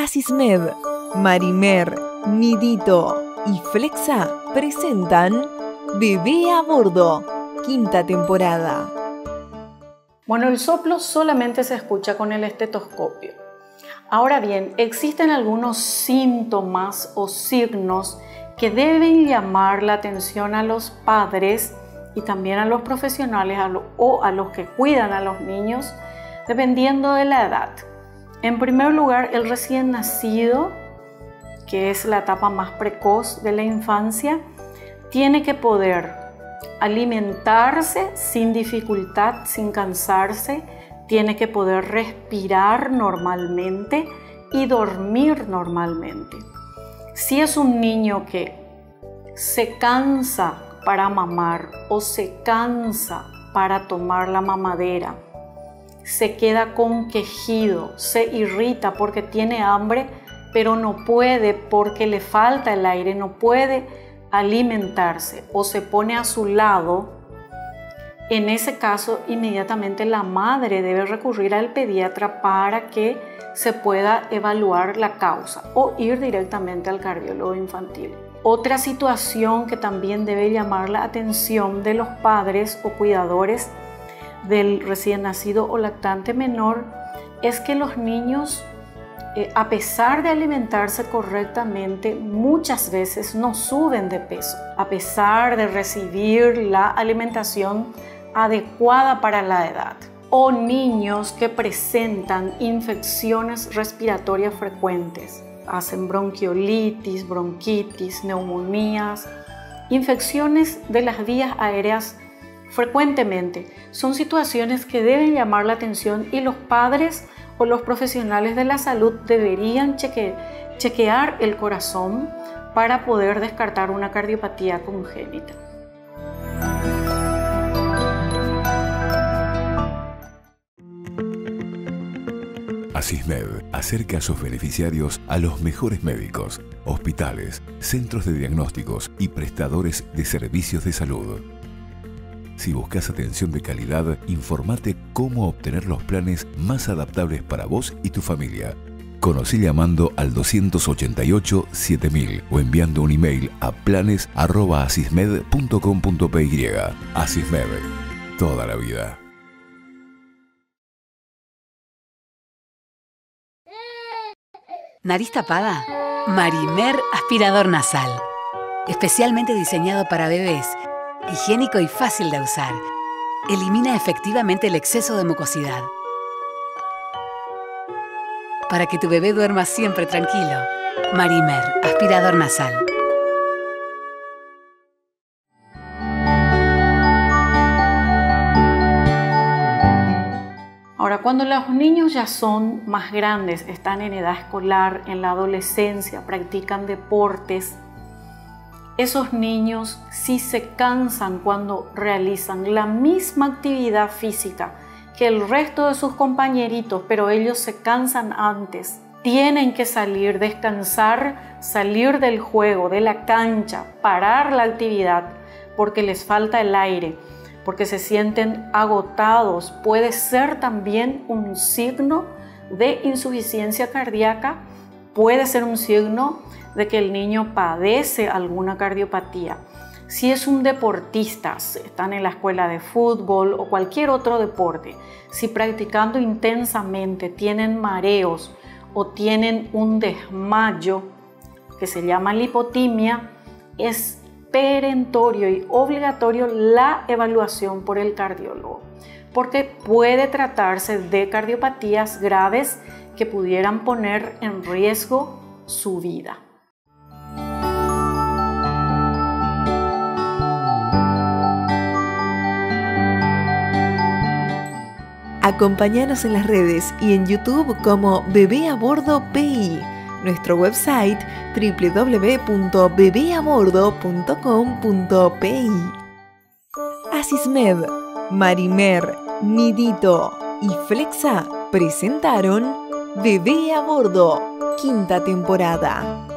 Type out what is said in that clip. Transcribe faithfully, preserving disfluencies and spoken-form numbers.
Asismed, Marimer, Nidito y Flexa presentan Bebé a Bordo, quinta temporada. Bueno, el soplo solamente se escucha con el estetoscopio. Ahora bien, existen algunos síntomas o signos que deben llamar la atención a los padres y también a los profesionales a lo, o a los que cuidan a los niños, dependiendo de la edad. En primer lugar, el recién nacido, que es la etapa más precoz de la infancia, tiene que poder alimentarse sin dificultad, sin cansarse, tiene que poder respirar normalmente y dormir normalmente. Si es un niño que se cansa para mamar o se cansa para tomar la mamadera, se queda con quejido, se irrita porque tiene hambre, pero no puede porque le falta el aire, no puede alimentarse o se pone a su lado, en ese caso inmediatamente la madre debe recurrir al pediatra para que se pueda evaluar la causa o ir directamente al cardiólogo infantil. Otra situación que también debe llamar la atención de los padres o cuidadores del recién nacido o lactante menor es que los niños, eh, a pesar de alimentarse correctamente, muchas veces no suben de peso, a pesar de recibir la alimentación adecuada para la edad. O niños que presentan infecciones respiratorias frecuentes, hacen bronquiolitis, bronquitis, neumonías, infecciones de las vías aéreas frecuentemente. Son situaciones que deben llamar la atención y los padres o los profesionales de la salud deberían cheque, chequear el corazón para poder descartar una cardiopatía congénita. Asismed acerca a sus beneficiarios a los mejores médicos, hospitales, centros de diagnósticos y prestadores de servicios de salud. Si buscas atención de calidad, informate cómo obtener los planes más adaptables para vos y tu familia. Conocí llamando al dos ocho ocho siete mil o enviando un email a planes arroba asismed punto com punto p y. Asismed, toda la vida. ¿Nariz tapada? Marimer aspirador nasal. Especialmente diseñado para bebés. Higiénico y fácil de usar. Elimina efectivamente el exceso de mucosidad. Para que tu bebé duerma siempre tranquilo. Marimer aspirador nasal. Ahora, cuando los niños ya son más grandes, están en edad escolar, en la adolescencia, practican deportes, esos niños sí se cansan cuando realizan la misma actividad física que el resto de sus compañeritos, pero ellos se cansan antes. Tienen que salir, descansar, salir del juego, de la cancha, parar la actividad porque les falta el aire, porque se sienten agotados. Puede ser también un signo de insuficiencia cardíaca, puede ser un signo de que el niño padece alguna cardiopatía. Si es un deportista, están en la escuela de fútbol o cualquier otro deporte, si practicando intensamente tienen mareos o tienen un desmayo que se llama lipotimia, es perentorio y obligatorio la evaluación por el cardiólogo, porque puede tratarse de cardiopatías graves que pudieran poner en riesgo su vida. Acompáñanos en las redes y en YouTube como Bebé a Bordo P I. Nuestro website doble u doble u doble u punto bebé a bordo punto com punto p i. Asismed, Marimer, Nidito y Flexa presentaron Bebé a Bordo, quinta temporada.